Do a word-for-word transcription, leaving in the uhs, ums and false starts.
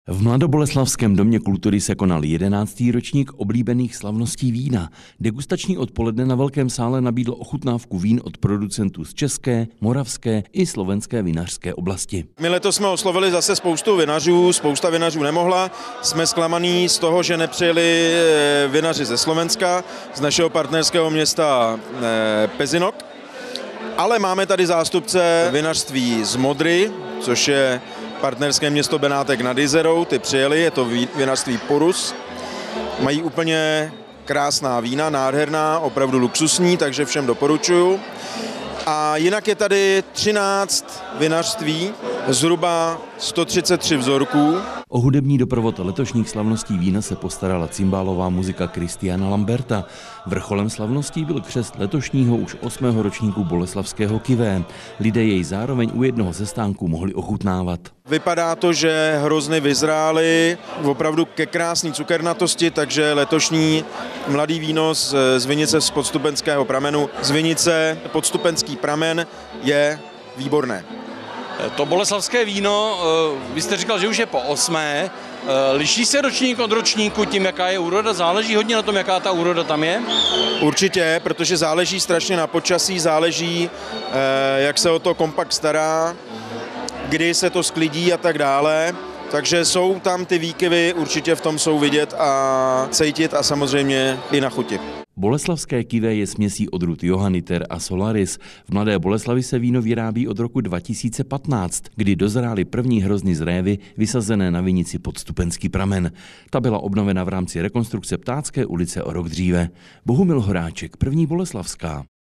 V Mladoboleslavském domě kultury se konal jedenáctý ročník oblíbených slavností vína. Degustační odpoledne na velkém sále nabídlo ochutnávku vín od producentů z české, moravské i slovenské vinařské oblasti. My letos jsme oslovili zase spoustu vinařů, spousta vinařů nemohla. Jsme zklamaní z toho, že nepřijeli vinaři ze Slovenska, z našeho partnerského města Pezinok. Ale máme tady zástupce vinařství z Modry, což je partnerské město Benátek nad Jizerou, ty přijeli, je to vinařství Porus. Mají úplně krásná vína, nádherná, opravdu luxusní, takže všem doporučuju. A jinak je tady třináct vinařství, zhruba sto třicet tři vzorků. O hudební doprovod letošních slavností vína se postarala cimbálová muzika Christiana Lamberta. Vrcholem slavností byl křest letošního už osmého ročníku boleslavského Kyvé. Lidé jej zároveň u jednoho ze stánků mohli ochutnávat. Vypadá to, že hrozny vyzrály opravdu ke krásné cukernatosti, takže letošní mladý víno z, z vinice z Podstupenského pramenu, z vinice Podstupenský pramen je výborné. To boleslavské víno, vy jste říkal, že už je po osmé. Liší se ročník od ročníku tím, jaká je úroda? Záleží hodně na tom, jaká ta úroda tam je? Určitě, protože záleží strašně na počasí, záleží, jak se o to kompakt stará, kdy se to sklidí a tak dále. Takže jsou tam ty výkyvy, určitě v tom jsou vidět a cítit a samozřejmě i na chuti. Boleslavské Kyvé je směsí odrůd Johanniter a Solaris. V Mladé Boleslavi se víno vyrábí od roku dva tisíce patnáct, kdy dozrály první hrozny z révy vysazené na vinici Podstupenský pramen. Ta byla obnovena v rámci rekonstrukce Ptácké ulice o rok dříve. Bohumil Horáček, První Boleslavská.